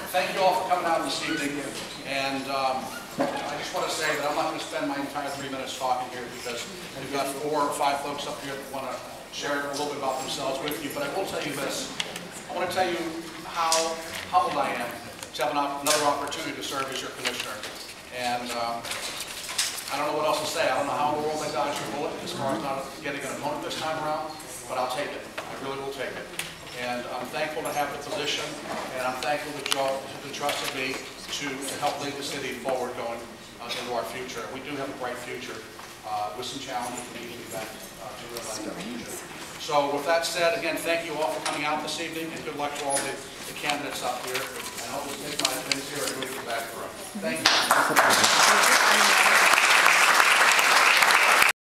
thank you all for coming out this evening. And I just want to say that I'm not going to spend my entire 3 minutes talking here because we've got 4 or 5 folks up here that want to share a little bit about themselves with you. But I will tell you this. I want to tell you how humbled I am to have another opportunity to serve as your commissioner. And I don't know what else to say. I don't know how in the world I dodged your bullet as far as not getting an opponent this time around, but I'll take it. I really will take it. And I'm thankful to have the position, and I'm thankful that you all have entrusted me to help lead the city forward going into our future. We do have a bright future with some challenges we need to be back to realize that future. So with that said, again, thank you all for coming out this evening, and good luck to all the candidates up here. And I'll just take my things here and move it back through. Thank you.